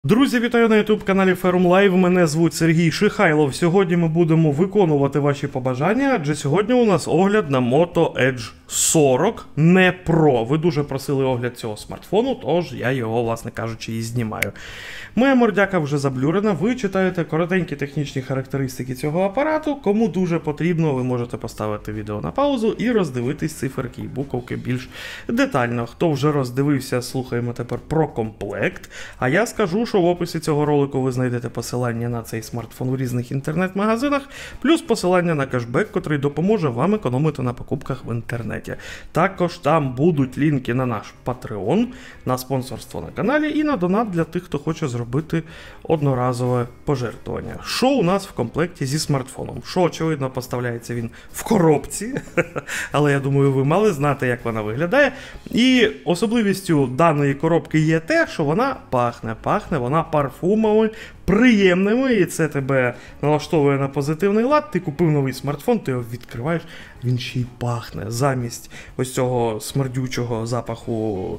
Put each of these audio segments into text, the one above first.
Друзі, вітаю на YouTube-каналі Ferrum Live. Мене звуть Сергій Шихайлов. Сьогодні ми будемо виконувати ваші побажання, адже сьогодні у нас огляд на Moto Edge 40 не Pro. Ви дуже просили огляд цього смартфону, тож я його, власне кажучи, і знімаю. Моя мордяка вже заблюрена, ви читаєте коротенькі технічні характеристики цього апарату. Кому дуже потрібно, ви можете поставити відео на паузу і роздивитись циферки і буковки більш детально. Хто вже роздивився, слухаємо тепер про комплект. А я скажу, що в описі цього ролику ви знайдете посилання на цей смартфон у різних інтернет-магазинах, плюс посилання на кешбек, котрий допоможе вам економити на покупках в інтернеті. Також там будуть лінки на наш Patreon, на спонсорство на каналі і на донат для тих, хто хоче зробити одноразове пожертвування. Що у нас в комплекті зі смартфоном? Що, очевидно, поставляється він в коробці, але я думаю, ви мали знати, як вона виглядає. І особливістю даної коробки є те, що вона пахне вона парфумами, приємними, і це тебе налаштовує на позитивний лад. Ти купив новий смартфон, ти його відкриваєш, він ще й пахне. Замість ось цього смердючого запаху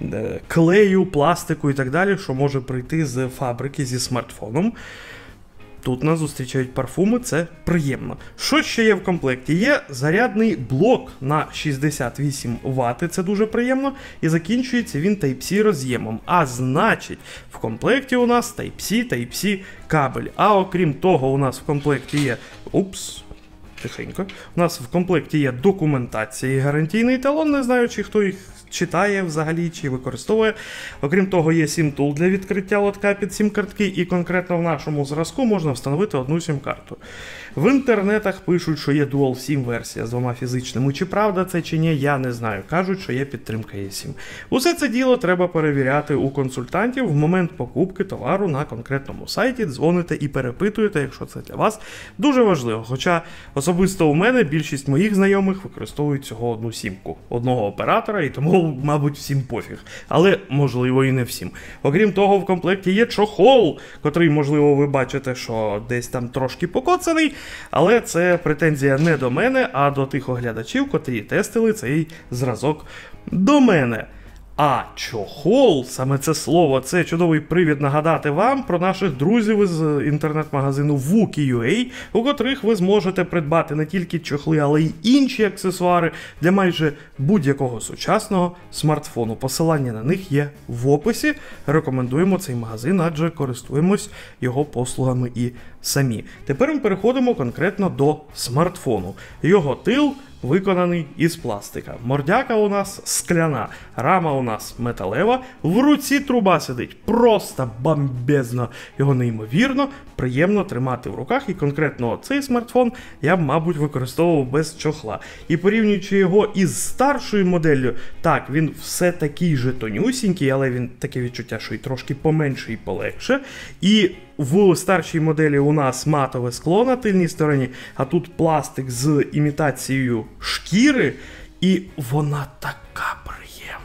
клею, пластику і так далі, що може прийти з фабрики зі смартфоном. Тут нас зустрічають парфуми, це приємно. Що ще є в комплекті? Є зарядний блок на 68 Вт, це дуже приємно, і закінчується він Type-C роз'ємом. А значить, в комплекті у нас Type-C кабель. А окрім того, у нас в комплекті є... Тихенько. У нас в комплекті є документація і гарантійний талон, не знаю, чи хто їх читає взагалі, чи використовує. Окрім того, є SIM-тул для відкриття лотка під сім-картки, і конкретно в нашому зразку можна встановити одну сім-карту. В інтернетах пишуть, що є Dual SIM версія з двома фізичними. Чи правда це, чи ні, я не знаю. Кажуть, що є підтримка eSIM. Усе це діло треба перевіряти у консультантів в момент покупки товару на конкретному сайті. Дзвоните і перепитуєте, якщо це для вас дуже важливо. Хоча особисто у мене більшість моїх знайомих використовують цього одну сімку, одного оператора, і тому, мабуть, всім пофіг. Але, можливо, і не всім. Окрім того, в комплекті є чохол, котрий, можливо, ви бачите, що десь там трошки покоцаний, але це претензія не до мене, а до тих оглядачів, котрі тестили цей зразок до мене. А чохол, саме це слово, це чудовий привід нагадати вам про наших друзів із інтернет-магазину Wooki.ua, у котрих ви зможете придбати не тільки чохли, але й інші аксесуари для майже будь-якого сучасного смартфону. Посилання на них є в описі. Рекомендуємо цей магазин, адже користуємось його послугами і самі. Тепер ми переходимо конкретно до смартфону. Його тил виконаний із пластика. Мордяка у нас скляна, рама у нас металева, в руці труба сидить просто бомбезно. Його неймовірно приємно тримати в руках, і конкретно цей смартфон я б, мабуть, використовував без чохла. І порівнюючи його із старшою моделлю, так, він все такий же тонюсінький, але він таке відчуття, що і трошки поменше і полегше. І в старшій моделі у нас матове скло на тильній стороні, а тут пластик з імітацією шкіри, і вона така приємна.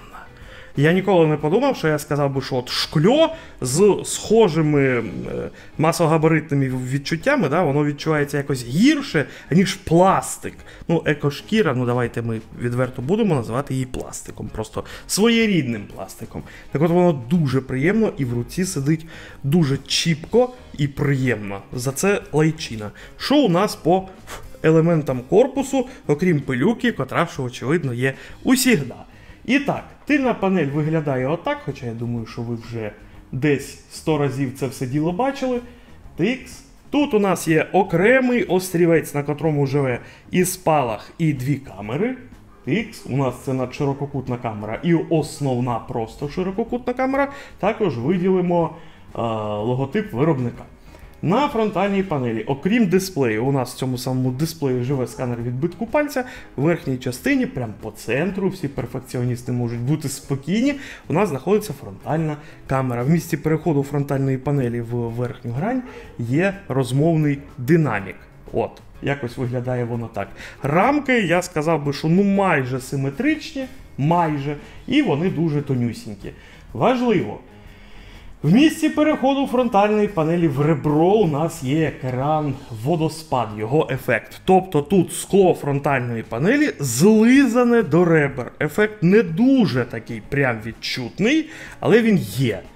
Я ніколи не подумав, що я сказав би, що от шкло з схожими масогабаритними відчуттями, да, воно відчувається якось гірше, ніж пластик. Ну, екошкіра, ну давайте ми відверто будемо називати її пластиком, просто своєрідним пластиком. Так от воно дуже приємно і в руці сидить дуже чіпко і приємно. За це лайчина. Що у нас по елементам корпусу, окрім пилюки, котра, що очевидно, є усігда. І так, тильна панель виглядає отак, хоча я думаю, що ви вже десь 100 разів це все діло бачили. Тикс. Тут у нас є окремий острівець, на котрому живе і спалах, і дві камери. Тикс. У нас це надширококутна камера і основна просто ширококутна камера. Також виділимо логотип виробника. На фронтальній панелі, окрім дисплею, у нас в цьому самому дисплеї живе сканер відбитку пальця. В верхній частині, прямо по центру, всі перфекціоністи можуть бути спокійні, у нас знаходиться фронтальна камера. В місці переходу фронтальної панелі в верхню грань є розмовний динамік. От, якось виглядає воно так. Рамки, я сказав би, що ну майже симетричні, майже, і вони дуже тонюсінькі. Важливо. В місці переходу фронтальної панелі в ребро у нас є екран водоспад, його ефект. Тобто тут скло фронтальної панелі злизане до ребер. Ефект не дуже такий прям відчутний, але він є.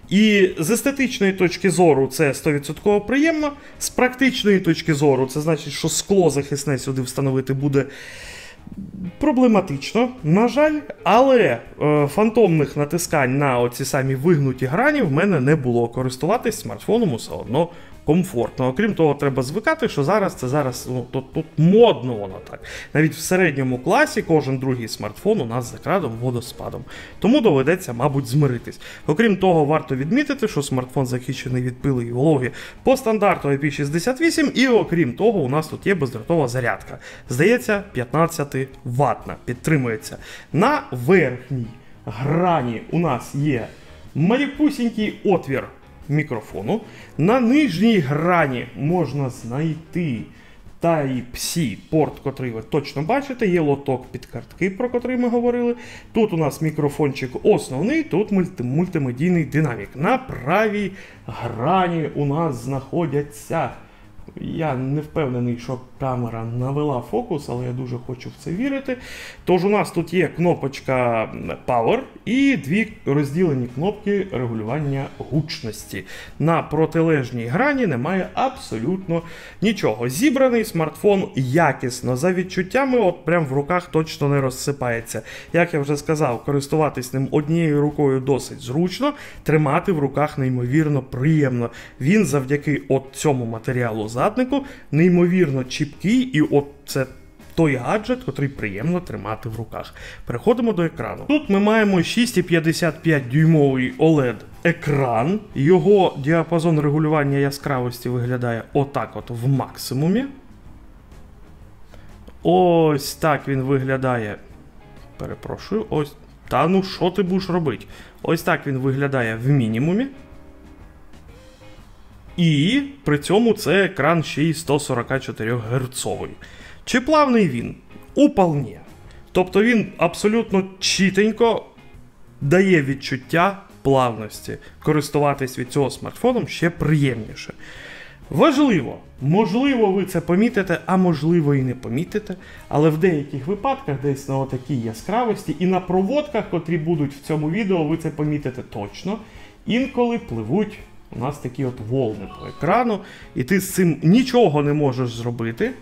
І з естетичної точки зору це 100% приємно, з практичної точки зору це значить, що скло захисне сюди встановити буде проблематично, на жаль, але фантомних натискань на оці самі вигнуті грані в мене не було. Користуватись смартфоном все одно комфортно. Окрім того, треба звикати, що зараз тут модно воно так. Навіть в середньому класі кожен другий смартфон у нас з екраном водоспадом. Тому доведеться, мабуть, змиритись. Окрім того, варто відмітити, що смартфон захищений від пили і вологи по стандарту IP68, і окрім того, у нас тут є бездротова зарядка. Здається, 15 ваттна, підтримується. На верхній грані у нас є малюпусінький отвір мікрофону. На нижній грані можна знайти Type-C порт, котрий ви точно бачите, є лоток під картки, про котрий ми говорили. Тут у нас мікрофончик основний, тут мультимедійний динамік. На правій грані у нас знаходяться... Я не впевнений, що камера навела фокус, але я дуже хочу в це вірити. Тож у нас тут є кнопочка Power і дві розділені кнопки регулювання гучності. На протилежній грані немає абсолютно нічого. Зібраний смартфон якісно, за відчуттями, от прям в руках точно не розсипається. Як я вже сказав, користуватись ним однією рукою досить зручно, тримати в руках неймовірно приємно. Він завдяки от цьому матеріалу заднику неймовірно чіпкий, і от це той гаджет, котрий приємно тримати в руках. Переходимо до екрану. Тут ми маємо 6,55-дюймовий OLED-екран. Його діапазон регулювання яскравості виглядає отак от в максимумі. Ось так він виглядає. Перепрошую, ось. Та ну що ти будеш робити? Ось так він виглядає в мінімумі. І при цьому це екран ще й 144 Гц. Чи плавний він? Уполні. Тобто він абсолютно чітенько дає відчуття плавності. Користуватись від цього смартфоном ще приємніше. Важливо, можливо ви це помітите, а можливо і не помітите, але в деяких випадках десь на отакій яскравості і на проводках, котрі будуть в цьому відео, ви це помітите точно. Інколи пливуть у нас такі от волни по екрану, і ти з цим нічого не можеш зробити.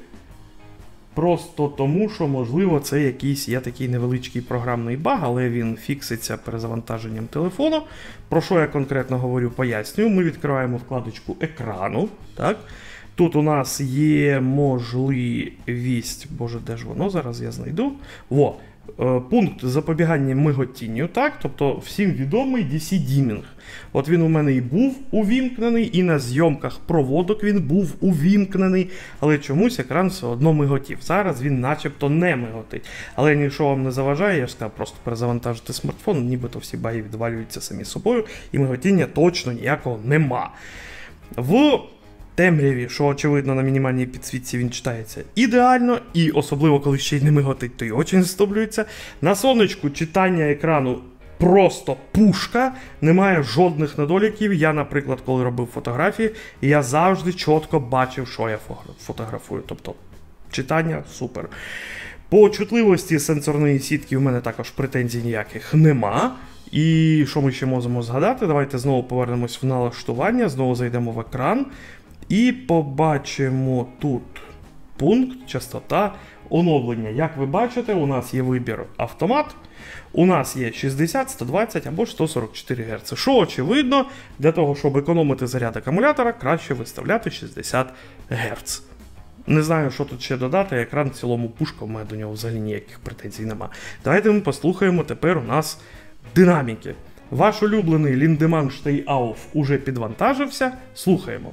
Просто тому, що, можливо, це якийсь є такий невеличкий програмний баг, але він фікситься перезавантаженням телефону. Про що я конкретно говорю, пояснюю. Ми відкриваємо вкладочку екрану. Так? Тут у нас є можливість, боже, де ж воно, зараз я знайду. Пункт запобігання миготінню, так? Тобто всім відомий DC-дімінг. От він у мене і був увімкнений, і на зйомках проводок він був увімкнений, але чомусь екран все одно миготів. Зараз він начебто не миготить. Але нічого вам не заважає, я ж сказав, просто перезавантажити смартфон, нібито всі баги відвалюються самі собою, і миготіння точно ніякого нема. В темряві, що очевидно на мінімальній підсвітці він читається ідеально, і особливо коли ще й не миготить, то й очі не стоблюються. На сонечку читання екрану просто пушка, немає жодних недоліків. Я, наприклад, коли робив фотографії, я завжди чітко бачив, що я фотографую. Тобто читання супер. По чутливості сенсорної сітки у мене також претензій ніяких нема. І що ми ще можемо згадати? Давайте знову повернемось в налаштування, знову зайдемо в екран. І побачимо тут пункт, частота, оновлення. Як ви бачите, у нас є вибір автомат, у нас є 60, 120 або 144 Гц. Що очевидно, для того, щоб економити заряд акумулятора, краще виставляти 60 Гц. Не знаю, що тут ще додати, екран в цілому пушка, у мене до нього взагалі ніяких претензій нема. Давайте ми послухаємо тепер у нас динаміки. Ваш улюблений Lindemann Steyr уже підвантажився, слухаємо.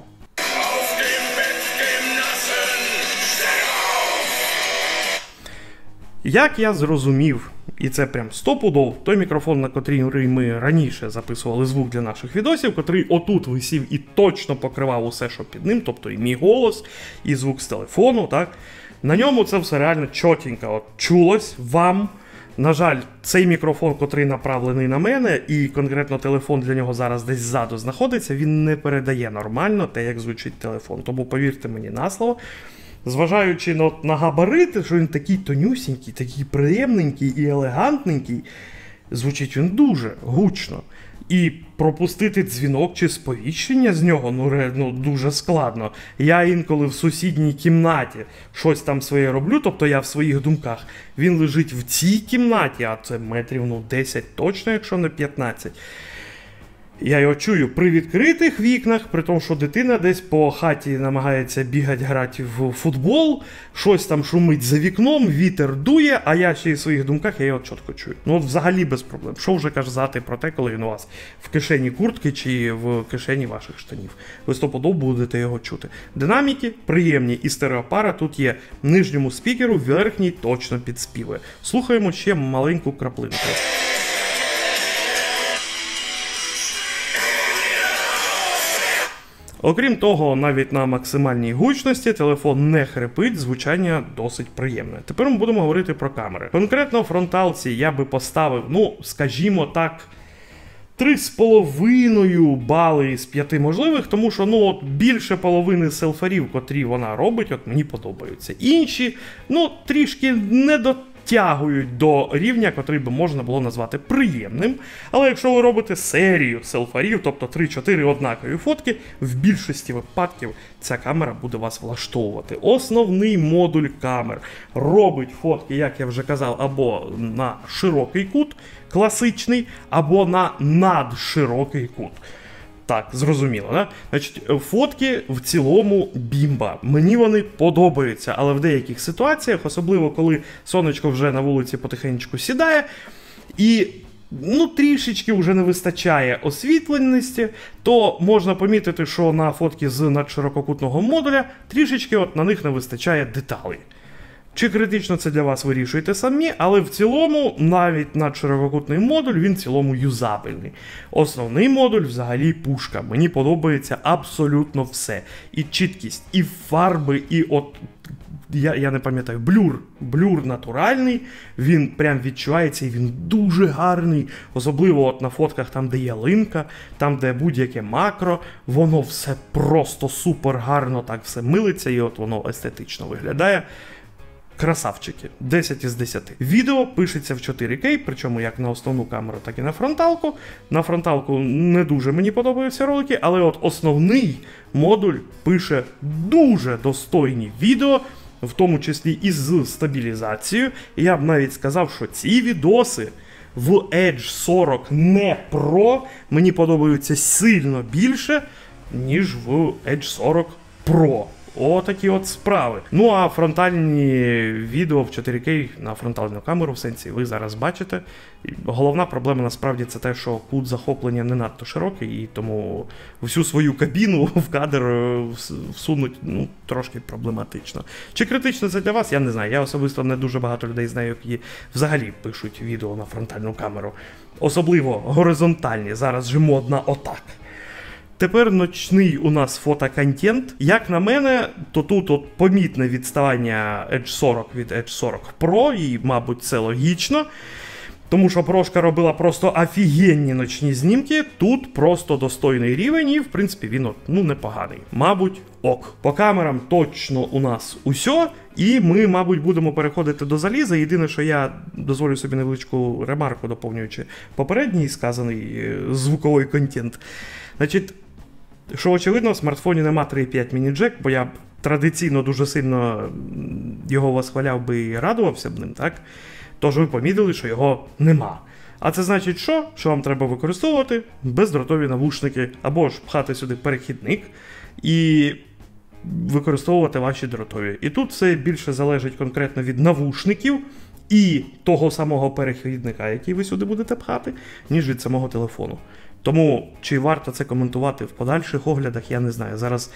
Як я зрозумів, і це прям стопудов, той мікрофон, на котрий ми раніше записували звук для наших відосів, котрий отут висів і точно покривав усе, що під ним, тобто і мій голос, і звук з телефону, так? На ньому це все реально чотенько от чулось вам. На жаль, цей мікрофон, котрий направлений на мене, і конкретно телефон для нього зараз десь ззаду знаходиться, він не передає нормально те, як звучить телефон. Тому повірте мені на слово. Зважаючи на габарити, що він такий тонюсінький, такий приємненький і елегантненький, Звучить він дуже гучно. І пропустити дзвінок чи сповіщення з нього дуже складно. Я інколи в сусідній кімнаті щось там своє роблю, тобто я в своїх думках. Він лежить в цій кімнаті, а це метрів 10 точно, якщо не 15. Я його чую при відкритих вікнах, при тому, що дитина десь по хаті намагається бігати, грати в футбол, щось там шумить за вікном, вітер дує, а я ще й в своїх думках, я його чітко чую. Ну от взагалі без проблем. Що вже казати про те, коли він у вас в кишені куртки чи в кишені ваших штанів. Ви стопудово будете його чути. Динаміки приємні і стереопара тут є. Нижньому спікеру, верхній точно підспівує. Слухаємо ще маленьку краплинку. Окрім того, навіть на максимальній гучності телефон не хрипить, звучання досить приємне. Тепер ми будемо говорити про камери. Конкретно в фронталці я би поставив, скажімо так, 3,5 бали з 5 можливих, тому що більше половини селфарів, котрі вона робить, мені подобаються. Інші, трішки не дотягують до рівня, котрий би можна було назвати приємним. Але якщо ви робите серію селфарів, тобто 3-4 однакові фотки, в більшості випадків ця камера буде вас влаштовувати. Основний модуль камер робить фотки, як я вже казав, або на широкий кут, класичний, або на надширокий кут. Так, зрозуміло, да? Значить, фотки в цілому бімба. Мені вони подобаються, але в деяких ситуаціях, особливо коли сонечко вже на вулиці потихеньку сідає, і трішечки вже не вистачає освітленості, то можна помітити, що на фотки з надширококутного модуля трішечки на них не вистачає деталей. Чи критично це для вас вирішуєте самі, але в цілому навіть надширококутний модуль, він в цілому юзабельний. Основний модуль взагалі пушка. Мені подобається абсолютно все. І чіткість, і фарби, і я не пам'ятаю, блюр натуральний, він прям відчувається і він дуже гарний. Особливо на фотках там, де ялинка, там, де будь-яке макро, воно все просто супер гарно так все милиться і воно естетично виглядає. Красавчики, 10 із 10. Відео пишеться в 4К, причому як на основну камеру, так і на фронталку. На фронталку не дуже мені подобаються ролики, але основний модуль пише дуже достойні відео, в тому числі і з стабілізацією. І я б навіть сказав, що ці відоси в Edge 40 не Pro мені подобаються сильно більше, ніж в Edge 40 Pro. Отакі справи. А фронтальні відео в 4К на фронтальну камеру, в сенсі, ви зараз бачите. Головна проблема насправді це те, що кут захоплення не надто широкий, і тому всю свою кабіну в кадр всунуть трошки проблематично. Чи критично це для вас, я не знаю. Я особисто не дуже багато людей знаю, які взагалі пишуть відео на фронтальну камеру. Особливо горизонтальні, зараз же модна отак. Тепер ночний у нас фотоконтент. Як на мене, то тут помітне відставання Edge 40 від Edge 40 Pro, і, мабуть, це логічно. Тому що Прошка робила просто офігенні ночні знімки, тут просто достойний рівень і, в принципі, він непоганий. Мабуть, ок. По камерам точно у нас усьо, і ми, мабуть, будемо переходити до заліза. Єдине, що я дозволю собі невеличку ремарку, доповнюючи попередній сказаний звуковий контент. Значить, що очевидно, в смартфоні нема 3.5 міні-джек, бо я б традиційно дуже сильно його восхваляв би і радувався б ним, так? Тож ви помітили, що його нема. А це значить що? Що вам треба використовувати бездротові навушники, або ж пхати сюди перехідник і використовувати ваші дротові. І тут все більше залежить конкретно від навушників і того самого перехідника, який ви сюди будете пхати, ніж від самого телефону. Тому, чи варто це коментувати в подальших оглядах, я не знаю. Зараз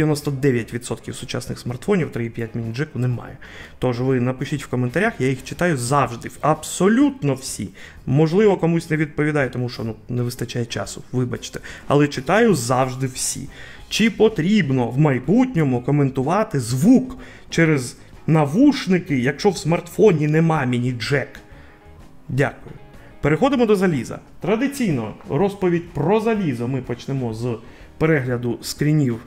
99% сучасних смартфонів 3.5 міні-джеку немає. Тож ви напишіть в коментарях, я їх читаю завжди, абсолютно всі. Можливо, комусь не відповідає, тому що не вистачає часу, вибачте. Але читаю завжди всі. Чи потрібно в майбутньому коментувати звук через навушники, якщо в смартфоні нема міні-джек? Дякую. Переходимо до заліза. Традиційно розповідь про залізо ми почнемо з перегляду скрінів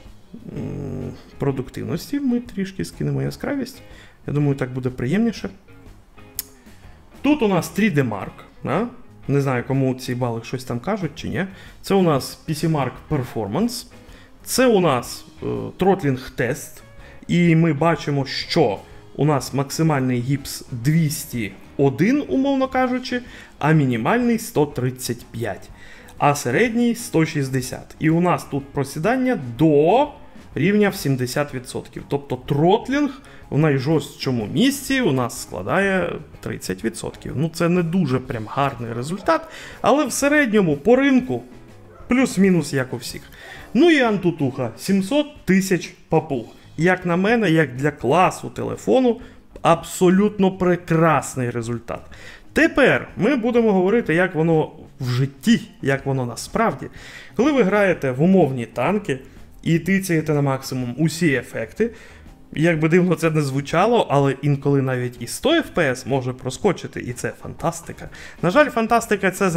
продуктивності. Ми трішки скинемо яскравість. Я думаю, так буде приємніше. Тут у нас 3D Mark. Да? Не знаю, кому ці бали щось там кажуть чи ні. Це у нас PCMark Performance. Це у нас Throttling тест. І ми бачимо, що у нас максимальний гіпс 201, умовно кажучи, а мінімальний 135. А середній 160. І у нас тут просідання до рівня в 70%. Тобто тротлінг в найжорсткому місці у нас складає 30%. Ну це не дуже прям гарний результат, але в середньому по ринку плюс-мінус як у всіх. Ну і Antutuha 700 тисяч папуг. Як на мене, як для класу телефону, абсолютно прекрасний результат. Тепер ми будемо говорити, як воно в житті, як воно насправді. Коли ви граєте в умовні танки і тицяєте на максимум усі ефекти, як би дивно це не звучало, але інколи навіть і 100 FPS може проскочити, і це фантастика. На жаль, фантастика це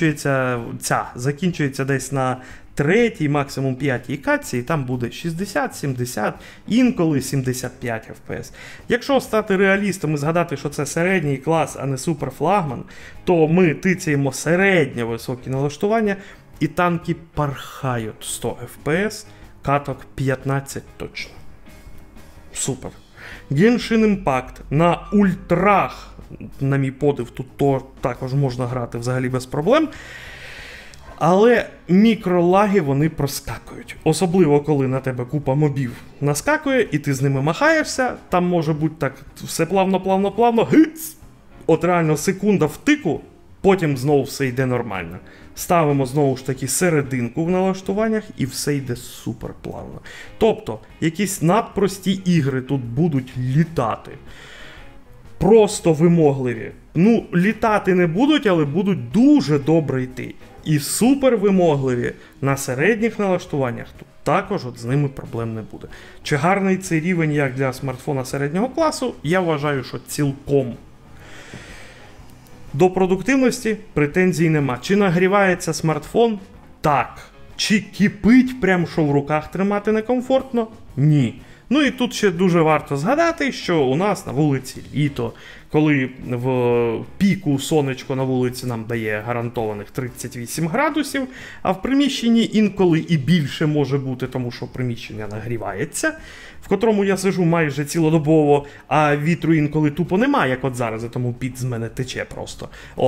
закінчується десь на 3-й, максимум 5-й катці, і там буде 60, 70, інколи 75 FPS. Якщо стати реалістом і згадати, що це середній клас, а не суперфлагман, то ми тицяємо середньо високі налаштування, і танки пархають 100 FPS, каток 15 точно. Супер. Genshin Impact на ультрах, на мій подив, тут також можна грати взагалі без проблем. Але мікролаги вони проскакують. Особливо, коли на тебе купа мобів наскакує, і ти з ними махаєшся, там може бути так все плавно, гиць! От реально секунда втику, потім знову все йде нормально. Ставимо знову ж таки серединку в налаштуваннях і все йде супер плавно. Тобто, якісь надпрості ігри тут будуть літати. Просто вимогливі. Ну, літати не будуть, але будуть дуже добре йти. І супер вимогливі на середніх налаштуваннях тут також от з ними проблем не буде. Чи гарний цей рівень як для смартфона середнього класу? Я вважаю, що цілком. До продуктивності претензій нема. Чи нагрівається смартфон? Так. Чи кипить прям, що в руках тримати некомфортно? Ні. Ну і тут ще дуже варто згадати, що у нас на вулиці літо, коли в піку сонечко на вулиці нам дає гарантованих 38 градусів, а в приміщенні інколи і більше може бути, тому що приміщення нагрівається, в котрому я сижу майже цілодобово, а вітру інколи тупо немає, як от зараз, тому піт з мене тече просто.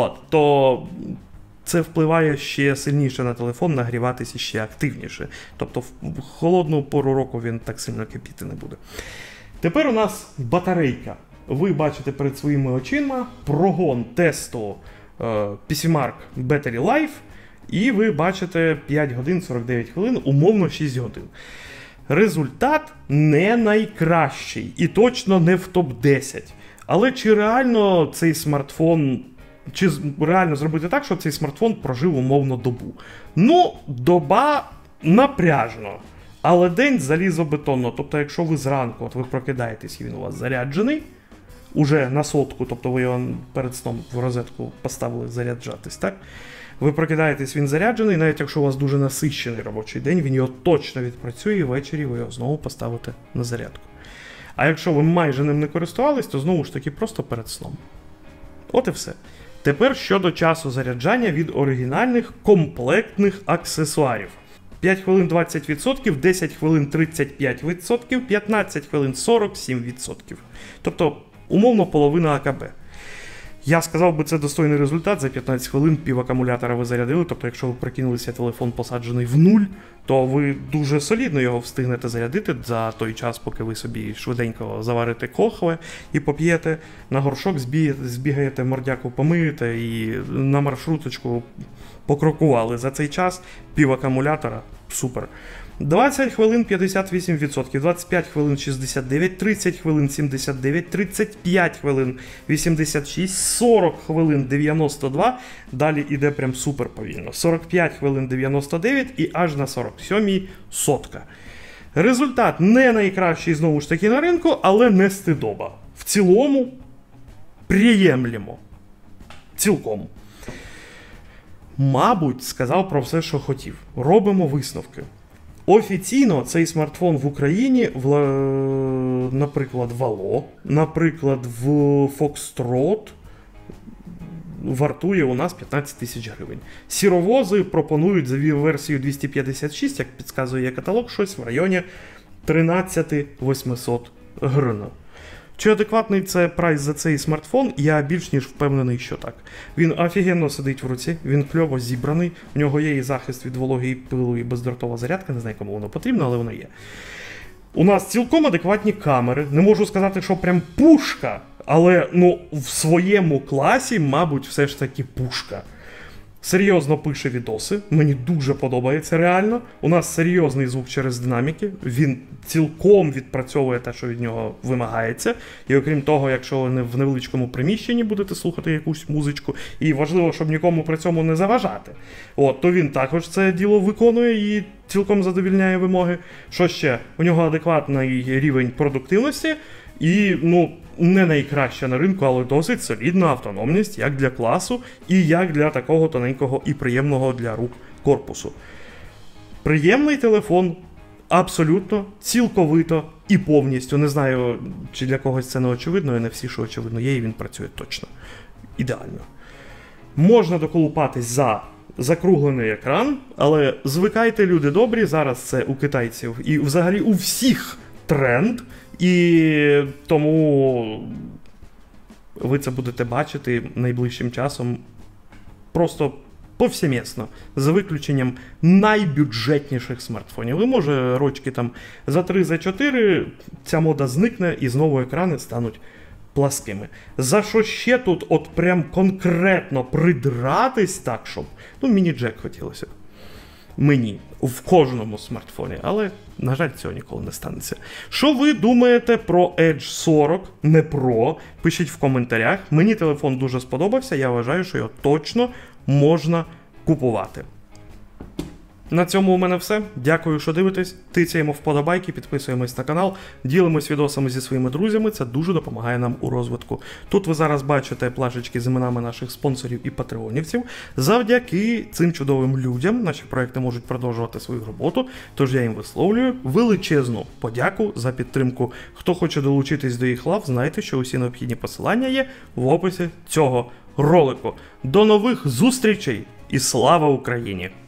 То це впливає ще сильніше на телефон, нагріватися ще активніше. Тобто в холодну пору року він так сильно кипіти не буде. Тепер у нас батарейка. Ви бачите перед своїми очима прогон тесту PCMark Battery Life, і ви бачите 5 годин 49 хвилин, умовно 6 годин. Результат не найкращий і точно не в топ-10. Але чи реально цей смартфон... Чи реально зробити так, щоб цей смартфон прожив умовно добу? Ну, доба напряжно, але день залізобетонно. Тобто, якщо ви зранку, от ви прокидаєтесь і він у вас заряджений, уже на сотку, тобто ви його перед сном в розетку поставили заряджатись, так? Ви прокидаєтесь, він заряджений, навіть якщо у вас дуже насичений робочий день, він його точно відпрацює, і ввечері ви його знову поставите на зарядку. А якщо ви майже ним не користувались, то знову ж таки просто перед сном. От і все. Тепер щодо часу заряджання від оригінальних комплектних аксесуарів. 5 хвилин 20%, 10 хвилин 35%, 15 хвилин 47%. Тобто, умовно, половина АКБ. Я сказав би, це достойний результат. За 15 хвилин пів акумулятора ви зарядили. Тобто, якщо ви прикинулися, телефон посаджений в нуль, то ви дуже солідно його встигнете зарядити за той час, поки ви собі швиденько заварите кохве і поп'єте, на горшок збігаєте, мордяку помиєте і на маршруточку покрокували. За цей час пів акумулятора – супер. 20 хвилин 58%, 25 хвилин 69, 30 хвилин 79, 35 хвилин 86, 40 хвилин 92, далі іде прям супер повільно. 45 хвилин 99 і аж на 47-й сотка. Результат не найкращий знову ж таки на ринку, але не стидоба. В цілому приємлемо. Цілком. Мабуть, сказав про все, що хотів. Робимо висновки. Офіційно цей смартфон в Україні, наприклад, в Allo, наприклад, в Foxtrot, вартує у нас 15 тисяч гривень. Сіровози пропонують за версію 256, як підказує каталог, щось в районі 13 800 гривень. Чи адекватний це прайс за цей смартфон? Я більш ніж впевнений, що так. Він офігенно сидить в руці, він кльово зібраний, у нього є і захист від вологи, і пилу, і бездротова зарядка, не знаю, кому воно потрібно, але воно є. У нас цілком адекватні камери, не можу сказати, що прям пушка, але ну, в своєму класі, мабуть, все ж таки пушка. Серйозно пише відоси, мені дуже подобається реально. У нас серйозний звук через динаміки, він цілком відпрацьовує те, що від нього вимагається. І окрім того, якщо ви в невеличкому приміщенні будете слухати якусь музичку, і важливо, щоб нікому при цьому не заважати, то він також це діло виконує і цілком задовільняє вимоги. Що ще? У нього адекватний рівень продуктивності і, ну, не найкраща на ринку, але досить солідна автономність як для класу і як для такого тоненького і приємного для рук корпусу. Приємний телефон абсолютно, цілковито і повністю. Не знаю, чи для когось це не очевидно, і не всі, що очевидно є, і він працює точно. Ідеально. Можна доколупатись за закруглений екран, але звикайте, люди добрі, зараз це у китайців і взагалі у всіх тренд, і тому ви це будете бачити найближчим часом просто повсемісно, за виключенням найбюджетніших смартфонів. І може рочки там за 3-4 ця мода зникне і знову екрани стануть пласкими. За що ще тут от прям конкретно придратись так, щоб, ну, міні-джек хотілося б. Мені. В кожному смартфоні. Але, на жаль, цього ніколи не станеться. Що ви думаєте про Edge 40, не Pro? Пишіть в коментарях. Мені телефон дуже сподобався, я вважаю, що його точно можна купувати. На цьому у мене все. Дякую, що дивитесь. Тицяємо вподобайки, підписуємось на канал, ділимось відосами зі своїми друзями. Це дуже допомагає нам у розвитку. Тут ви зараз бачите плашечки з іменами наших спонсорів і патреонівців. Завдяки цим чудовим людям наші проекти можуть продовжувати свою роботу, тож я їм висловлюю величезну подяку за підтримку. Хто хоче долучитись до їх лав, знайте, що усі необхідні посилання є в описі цього ролику. До нових зустрічей і слава Україні!